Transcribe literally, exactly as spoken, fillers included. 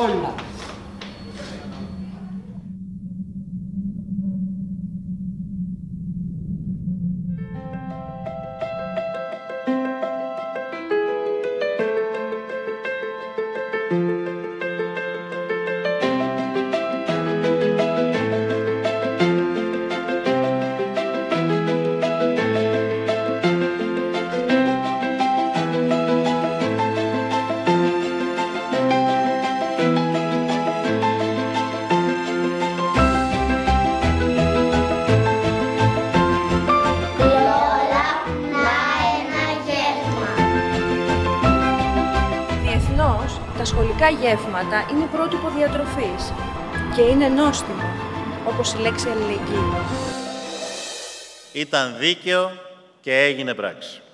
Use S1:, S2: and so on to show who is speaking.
S1: όλα.
S2: Τα σχολικά γεύματα είναι πρότυπο διατροφής και είναι νόστιμο, όπως η λέξη αλληλεγγύη.
S3: Ήταν δίκαιο και έγινε πράξη.